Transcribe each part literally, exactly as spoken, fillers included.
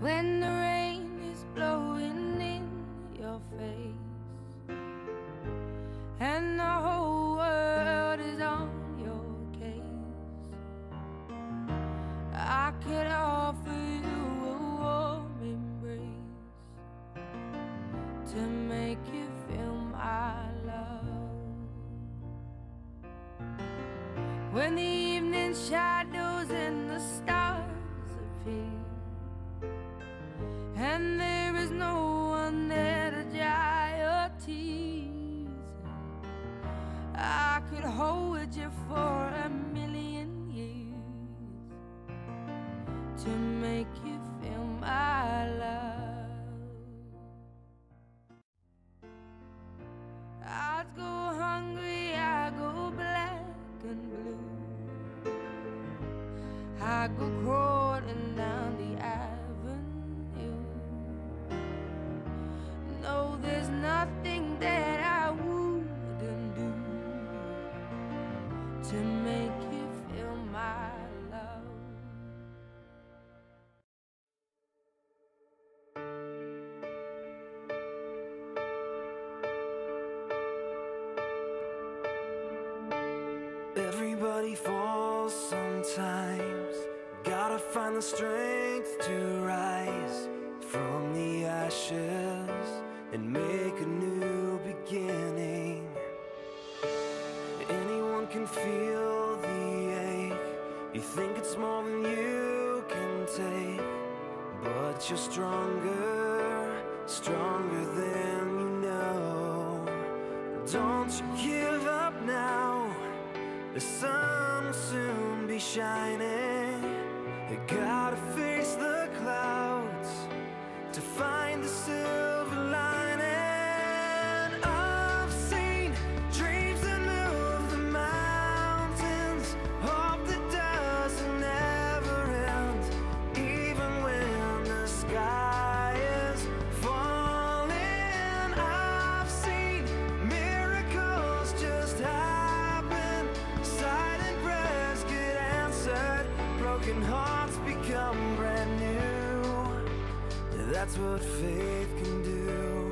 when the rain is blowing in your face and the whole world is on your case. I could offer you a warm embrace to make you feel my love. When the evening shadows and the stars appear and there is no one there to dry your tears, I could hold you for a million years to make you feel my love. I'd go hungry, I go black and blue, I go crawling down the avenue. No, there's nothing that I wouldn't do to make you feel my love. Everybody falls sometimes. Gotta find the strength to rise from the ashes and make a new beginning. Anyone can feel the ache. You think it's more than you can take, but you're stronger, stronger than you know. Don't you give up now. The sun will soon be shining. You gotta face the clouds to find the silver lining. I've seen dreams that move the mountains, hope that doesn't ever end, even when the sky is falling. I've seen miracles just happen, silent prayers get answered, broken hearts become brand new. That's what faith can do.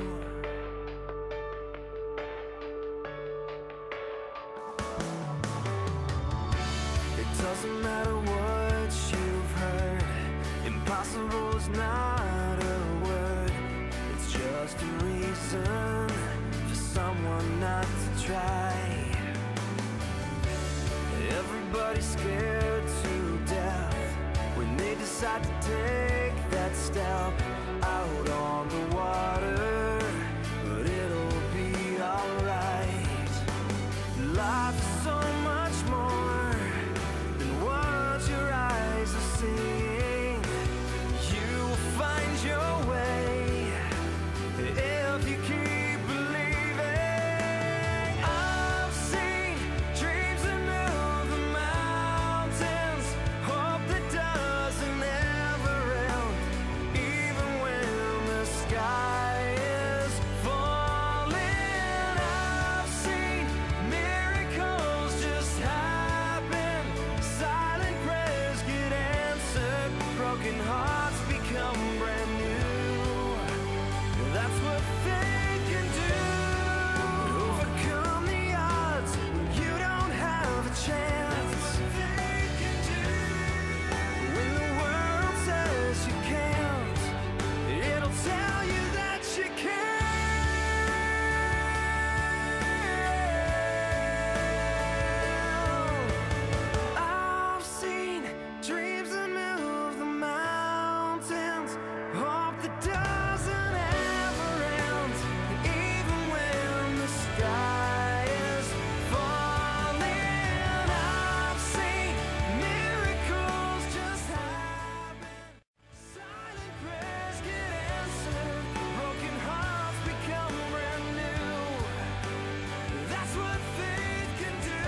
It doesn't matter what you've heard, impossible is not a word. It's just a reason for someone not to try. Everybody's scared to death when they decide to take that step out on the water, but it'll be alright. Life is so much more than what your eyes are seeing. You will find your way if you keep believing. I've seen dreams that move the mountains, hope that doesn't ever end, even when the sky is falling. I've seen miracles just happen, silent prayers get answered, broken hearts become brand new. That's what faith can do. Overcome the odds when you don't have a chance. Faith can do. When the world says you can't, it'll tell you that you can. I've seen dreams that move the mountains, hope that doesn't ever end, even when the sky is falling. I've seen miracles just happen, silent prayers get answered, broken hearts become brand new. That's what faith can do.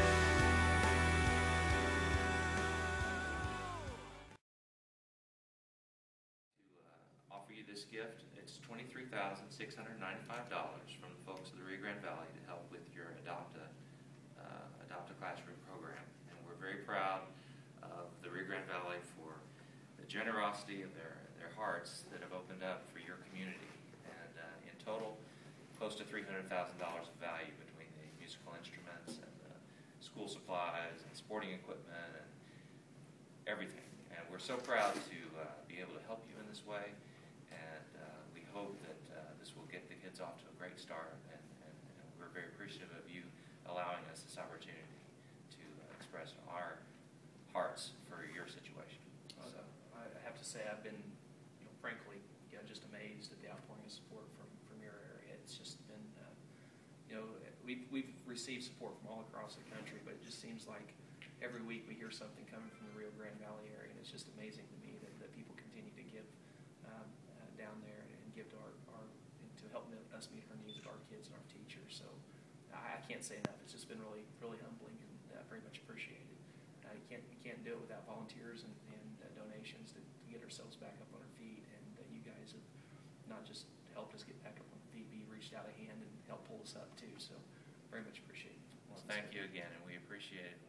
To uh, offer you this gift, it's twenty-three thousand six hundred ninety-five dollars from the folks of the Rio Grande Valley to help with your Adopt a, uh, Adopt a Classroom program. And we're very proud of the Rio Grande Valley for the generosity of their, their hearts that have opened up for your community. And uh, in total, close to three hundred thousand dollars of value between the musical instruments and the school supplies and sporting equipment and everything. And we're so proud to uh, be able to help you in this way. And uh, we hope that uh, this will get the kids off to a great start. And, and, and we're very appreciative of you allowing us this opportunity to uh, express our hearts for your situation. So I have to say I've been, you know, frankly, you know, just amazed at the outpouring of support from, from your area. It's just been, uh, you know, we've, we've received support from all across the country, but it just seems like every week we hear something coming from the Rio Grande Valley area, and it's just amazing to me that, that people continue to give um, uh, down there and give to our, our to help us meet our needs of our kids and our teachers. So I, I can't say enough. It's just been really, really humbling and uh, very much appreciated. Uh, you can't you can't do it without volunteers and, and uh, donations to, to get ourselves back up on our feet. And uh, you guys have not just helped us get back up on our feet, but you reached out a hand and helped pull us up too. So very much appreciated. Well, thank you again, and we appreciate it.